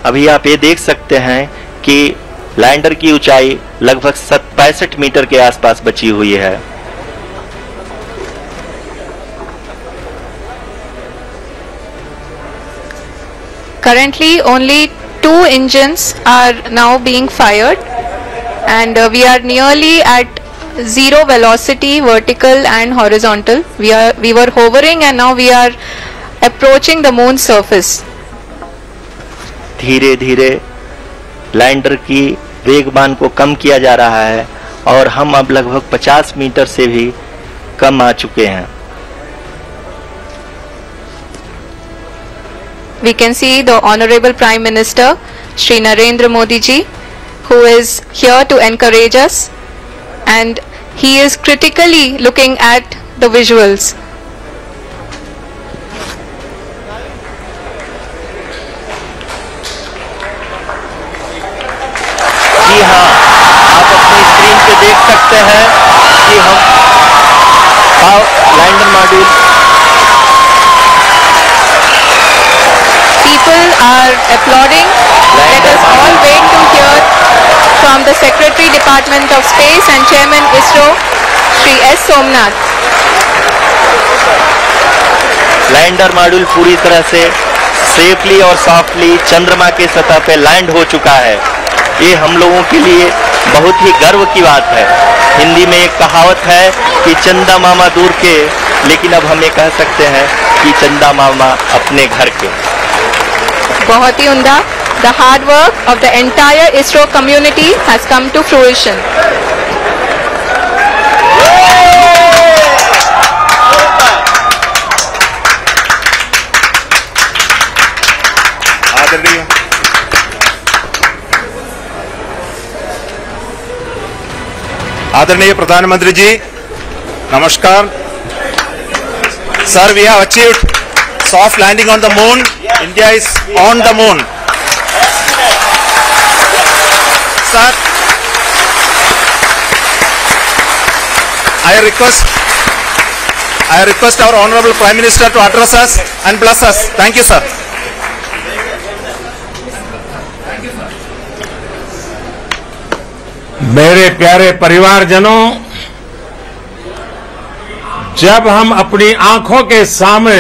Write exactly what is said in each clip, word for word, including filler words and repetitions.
अभी आप ये देख सकते हैं कि लैंडर की ऊंचाई लगभग पैंसठ मीटर के आसपास बची हुई है। Currently, only two engines are now being fired, and uh, we are nearly at zero velocity, vertical and horizontal. We are we were hovering, and now we are approaching the moon's surface. धीरे धीरे lander की वेगमान को कम किया जा रहा है और हम अब लगभग पचास मीटर से भी कम आ चुके हैं। We can see the Honorable Prime Minister Shri Narendra Modi ji, who is here to encourage us, and he is critically looking at the visuals. जी हाँ, आप अपनी स्क्रीन पे देख सकते हैं कि हम lander module People are applauding. Let us all wait to hear from the Secretary Department of Space and Chairman ISRO, Shri S. Somnath. Lander module पूरी तरह से सेफली और सॉफ्टली चंद्रमा के सतह पे लैंड हो चुका है। ये हम लोगों के लिए बहुत ही गर्व की बात है। हिंदी में एक कहावत है कि चंदा मामा दूर के, लेकिन अब हम ये कह सकते हैं कि चंदा मामा अपने घर के। बहुत ही उम्दा। The hard work of the entire ISRO community has come to fruition. आदरणीय आदरणीय प्रधानमंत्री जी, नमस्कार। Sir, we have achieved soft landing on the moon. India is on the moon. Sir, I request, I request our Honorable Prime Minister to address us and bless us. Thank you, sir. मेरे प्यारे परिवारजनों, जब हम अपनी आंखों के सामने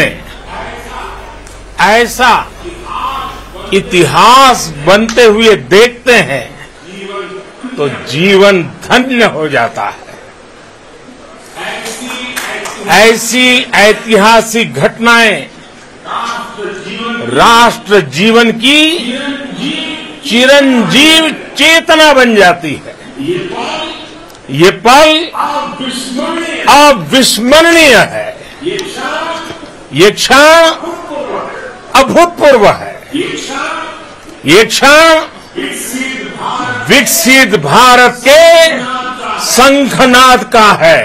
ऐसा इतिहास बनते हुए देखते हैं तो जीवन धन्य हो जाता है। ऐसी ऐतिहासिक घटनाएं राष्ट्र जीवन की चिरंजीव चेतना बन जाती है। ये पल अविस्मरणीय है। ये क्षण अभूतपूर्व है। ये क्षण विकसित भारत के शंखनाद का है।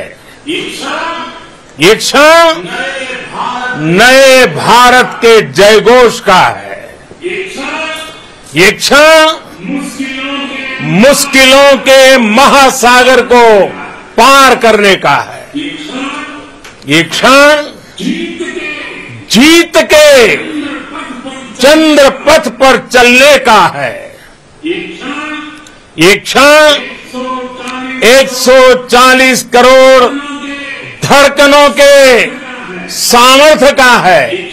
ये क्षण नए भारत के जयघोष का है। ये क्षण मुश्किलों के महासागर को पार करने का है। ये क्षण जीत के चंद्र पथ पर चलने का है। ये क्षण एक सौ चालीस करोड़ धड़कनों के सामर्थ्य का है।